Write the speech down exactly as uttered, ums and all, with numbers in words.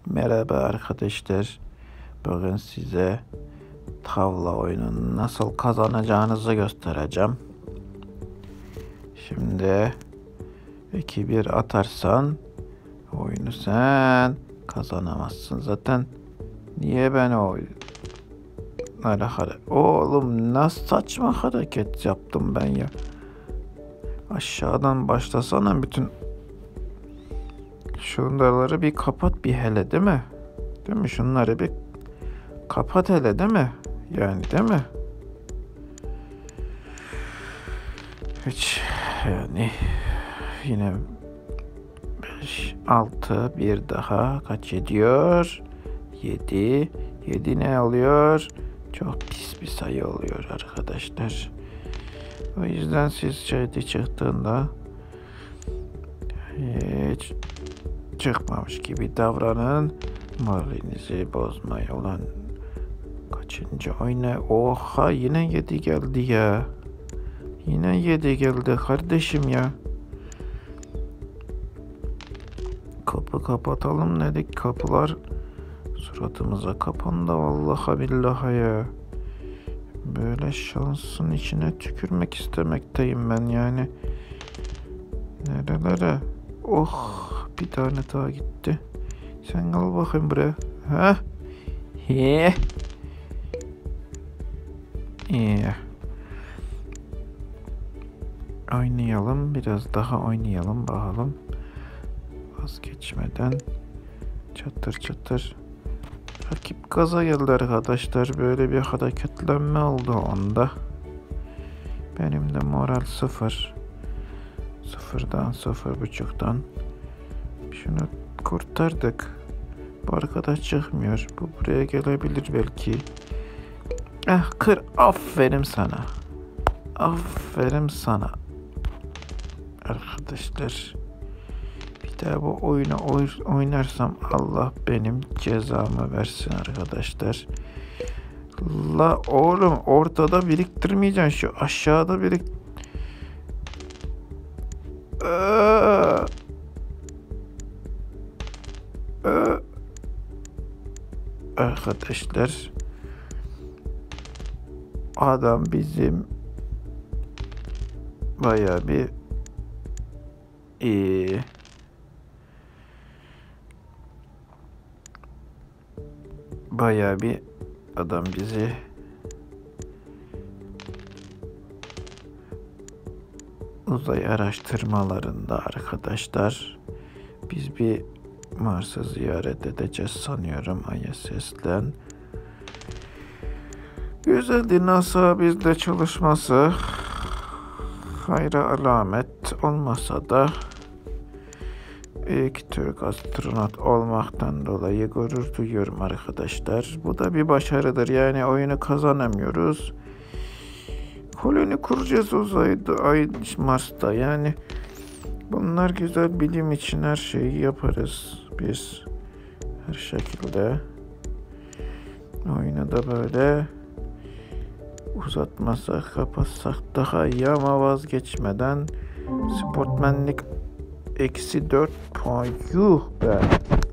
Merhaba arkadaşlar. Bugün size tavla oyununu nasıl kazanacağınızı göstereceğim. Şimdi iki bir atarsan oyunu sen kazanamazsın. Zaten niye ben o öyle hareket... Oğlum nasıl saçma hareket yaptım ben ya. Aşağıdan başlasana bütün şunları bir kapat bir hele değil mi? Değil mi? Şunları bir kapat hele değil mi? Yani değil mi? Hiç yani yine beş, altı, bir daha kaç ediyor? yedi. yedi ne oluyor? Çok pis bir sayı oluyor arkadaşlar. O yüzden siz şeyde çıktığında hiç çıkmamış gibi davranın. Moralinizi bozmayın. Ulan kaçıncı oyna? Oha yine yedi geldi ya. Yine yedi geldi kardeşim ya. Kapı kapatalım dedik. Kapılar suratımıza kapandı vallahi billahi ya. Böyle şansın içine tükürmek istemekteyim ben yani. Nerelere? Oh bir tane daha gitti. Sen al bakayım buraya. Ha? He. İyi. Oynayalım. Biraz daha oynayalım bakalım. Vazgeçmeden çatır çatır. Rakip gaza geldi arkadaşlar. Böyle bir hareketlenme oldu onda. Benim de moral sıfır. Sıfırdan sıfır buçuktan. Şunu kurtardık. Bu arkadaş çıkmıyor. Bu buraya gelebilir belki. Ah kır. Aferin sana. Aferin sana. Arkadaşlar. Bir daha bu oyunu oynarsam Allah benim cezamı versin arkadaşlar. La oğlum ortada biriktirmeyeceksin. Şu aşağıda birik... Ee, ee. Arkadaşlar adam bizim bayağı bir iyi. Bayağı bir adam bizi uzay araştırmalarında arkadaşlar. Biz bir Mars'ı ziyaret edeceğiz sanıyorum I S S'den. Güzeldi NASA bizde çalışması. Hayra alamet olmasa da ilk Türk astronot olmaktan dolayı gurur duyuyorum arkadaşlar. Bu da bir başarıdır. Yani oyunu kazanamıyoruz. Koloni kuracağız uzayda, ay Mars'ta. Yani bunlar güzel, bilim için her şeyi yaparız biz. Her şekilde. Oyunu da böyle uzatmasak, kapatsak daha iyi ama vazgeçmeden sportmenlik eksi dört puan. Yuh be.